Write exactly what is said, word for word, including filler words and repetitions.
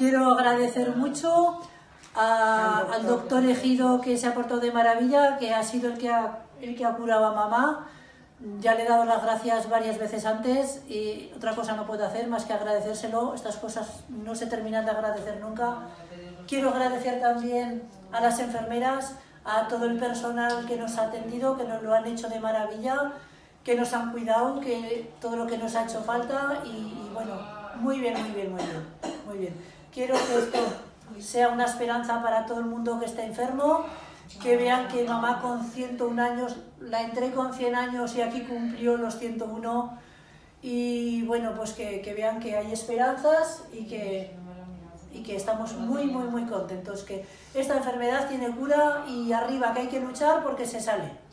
quiero agradecer mucho a, al doctor Ejido, que se ha portado de maravilla, que ha sido el que ha, el que ha curado a mamá. Ya le he dado las gracias varias veces antes y otra cosa no puedo hacer más que agradecérselo. Estas cosas no se terminan de agradecer nunca. Quiero agradecer también a las enfermeras, a todo el personal que nos ha atendido, que nos lo han hecho de maravilla, que nos han cuidado, que todo lo que nos ha hecho falta y, y bueno, muy bien, muy bien, muy bien, muy bien. Quiero que esto sea una esperanza para todo el mundo que está enfermo, que vean que mamá con ciento un años, la entré con cien años y aquí cumplió los ciento uno y bueno, pues que, que vean que hay esperanzas y que, y que estamos muy, muy, muy contentos, que esta enfermedad tiene cura y arriba que hay que luchar porque se sale.